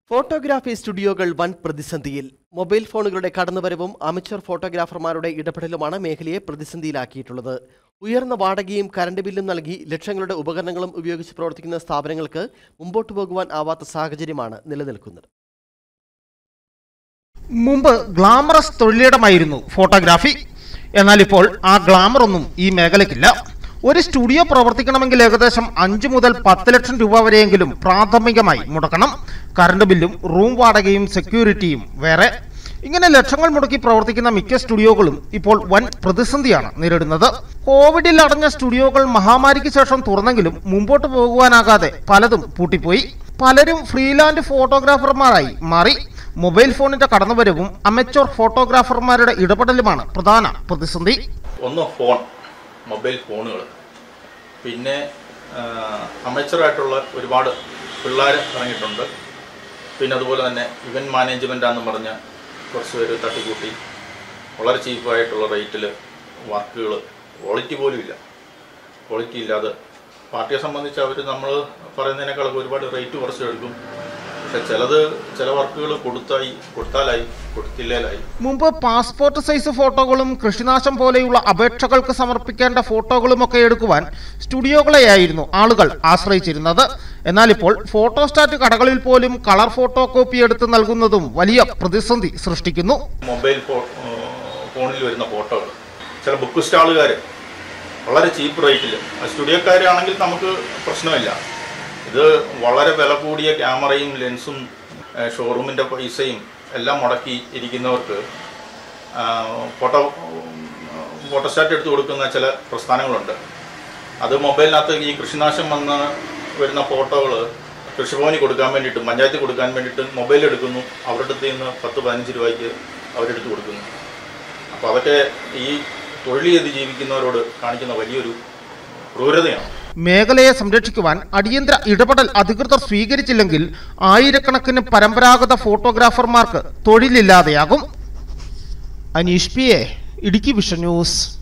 Photography സ്റ്റുഡിയോകൾ വൻ പ്രതിസന്ധിയിൽ. Mobile ഫോണുകളുടെ കടന്നുവരവും അമച്വർ ഫോട്ടോഗ്രാഫർമാരുടെ ഇടപെടലുമാണ് മേഖലയെ പ്രതിസന്ധിയിലാക്കിയിട്ടുള്ളത്. ഉയർന്ന വാടകയും കറണ്ട് ബില്ലും നൽകി ലക്ഷങ്ങളുടെ ഉപകരണങ്ങളും ഉപയോഗിച്ച് പ്രവർത്തിക്കുന്ന സ്ഥാപനങ്ങൾക്ക് മുമ്പോട്ടു പോകുവാൻ ആവാത്ത സാഹചര്യമാണ് നിലനിൽക്കുന്നത്. മുമ്പ് ഗ്ലാമറസ് തൊഴിലിടമായിരുന്നു ഫോട്ടോഗ്രാഫി. എന്നാൽ ഇപ്പോൾ ആ ഗ്ലാമർ ഒന്നും ഈ മേഖലയ്ക്കില്ല. ഒരു സ്റ്റുഡിയോ പ്രവർത്തിക്കണമെങ്കിൽ ഏകദേശം 5 മുതൽ 10 ലക്ഷം രൂപ വരെയെങ്കിലും പ്രാഥമികമായി മുടക്കണം. കറണ്ട് ബില്ലും റൂം വാടകയും സെക്യൂരിറ്റിയും വേറെ. ഇങ്ങനെ ലക്ഷങ്ങൾ മുടക്കി പ്രവർത്തിക്കുന്ന മിക്ക സ്റ്റുഡിയോകളും ഇപ്പോൾ വൻ പ്രതിസന്ധിയാണ് നേരിടുന്നത്. കോവിഡിൽ അടഞ്ഞ സ്റ്റുഡിയോകൾ മഹാമാരിക്ക് ശേഷം തുറന്നെങ്കിലും മുമ്പോട്ട് പോകുവാനാകാതെ പലതും പൂട്ടിപ്പോയി. പലരും ഫ്രീലാൻഡ് ഫോട്ടോഗ്രാഫർമാരായി മാറി. മൊബൈൽ ഫോണിന്റെ കടന്നുവരവും അമച്വർ ഫോട്ടോഗ്രാഫർമാരുടെ ഇടപെടലുമാണ് പ്രധാന പ്രതിസന്ധി. മൊബൈൽ ഫോണുകൾ, പിന്നെ അമച്വറായിട്ടുള്ള ഒരുപാട് പിള്ളേർ ഇറങ്ങിയിട്ടുണ്ട്. പിന്നെ അതുപോലെ തന്നെ ഇവൻറ്റ് മാനേജ്മെൻറ്റാണെന്ന് പറഞ്ഞ കുറച്ച് പേര് തട്ടിക്കൂട്ടി വളരെ ചീപ്പായിട്ടുള്ള റേറ്റിൽ വർക്കുകൾ, ക്വാളിറ്റി പോലും ഇല്ല, ക്വാളിറ്റി ഇല്ലാതെ പാർട്ടിയെ സംബന്ധിച്ച് അവർ നമ്മൾ പറയുന്നതിനേക്കാളൊക്കെ ഒരുപാട് റേറ്റ് കുറച്ച് എടുക്കും. പക്ഷെ ചില വർക്കുകൾ കൊടുത്താലായി, കൊടുത്തില്ലായി. മുമ്പ് പാസ്പോർട്ട് സൈസ് ഫോട്ടോകളും കൃഷിനാശം പോലെയുള്ള അപേക്ഷകൾക്ക് സമർപ്പിക്കേണ്ട ഫോട്ടോകളുമൊക്കെ എടുക്കുവാൻ സ്റ്റുഡിയോകളെയായിരുന്നു ആളുകൾ ആശ്രയിച്ചിരുന്നത്. എന്നാൽ ഇപ്പോൾ ഫോട്ടോസ്റ്റാറ്റ് കടകളിൽ പോലും കളർ ഫോട്ടോ കോപ്പി എടുത്ത് നൽകുന്നതും വലിയ പ്രതിസന്ധി സൃഷ്ടിക്കുന്നു. മൊബൈൽ ഫോണിൽ വരുന്ന ഫോട്ടോകൾ ചില ബുക്ക് സ്റ്റാളുകാർ വളരെ ചീപ്പ് റേറ്റിൽ, സ്റ്റുഡിയോക്കാരാണെങ്കിൽ നമുക്ക് പ്രശ്നമില്ല. ഇത് വളരെ വില കൂടിയ ക്യാമറയും ലെൻസും ഷോറൂമിൻ്റെ പൈസയും എല്ലാം മുടക്കി ഇരിക്കുന്നവർക്ക് ഫോട്ടോസ്റ്റാറ്റ് എടുത്ത് കൊടുക്കുന്ന ചില പ്രസ്ഥാനങ്ങളുണ്ട്. അത് മൊബൈലിനകത്ത് ഈ കൃഷിനാശം വന്ന് വരുന്ന ഫോട്ടോകൾ കൃഷിഭവന് കൊടുക്കാൻ വേണ്ടിയിട്ടും പഞ്ചായത്ത് കൊടുക്കാൻ വേണ്ടിയിട്ടും മൊബൈൽ എടുക്കുന്നു. അവരുടെ അടുത്ത് നിന്ന് 10-15 രൂപയ്ക്ക് അവരെടുത്ത് കൊടുക്കുന്നു. അപ്പോൾ അതൊക്കെ ഈ തൊഴിൽ ചെയ്ത് ജീവിക്കുന്നവരോട് കാണിക്കുന്ന വലിയൊരു ക്രൂരതയാണ്. മേഖലയെ സംരക്ഷിക്കുവാൻ അടിയന്തര ഇടപെടൽ അധികൃതർ സ്വീകരിച്ചില്ലെങ്കിൽ ആയിരക്കണക്കിന് പരമ്പരാഗത ഫോട്ടോഗ്രാഫർമാർക്ക് തൊഴിലില്ലാതെയാകും. Aneesh P A, Idukki Vision news.